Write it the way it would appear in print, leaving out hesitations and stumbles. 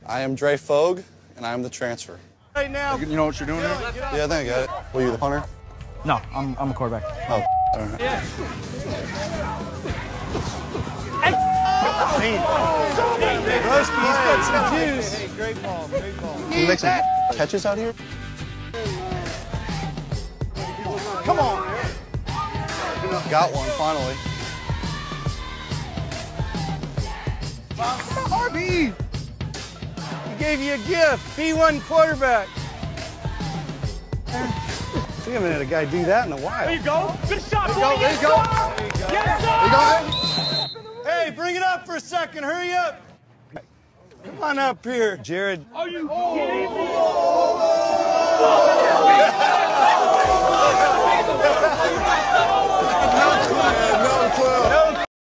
I am Dre Fogue, and I am the transfer. Right now. You know what you're doing there? Yeah, I think I got it. Were you the punter? No, I'm a quarterback. Oh, all right. Yeah. Broski's got some juice. Hey, great ball, great ball. Can you make some catches out here? Come on. Got one, finally. RB. He gave you a gift. P1 quarterback. See, I haven't had a guy do that in a while. There you go. Good shot. There you go. Yes, sir. There you go. Hey, bring it up for a second. Hurry up. Come on up here, Jared. Are you kidding me? No clue.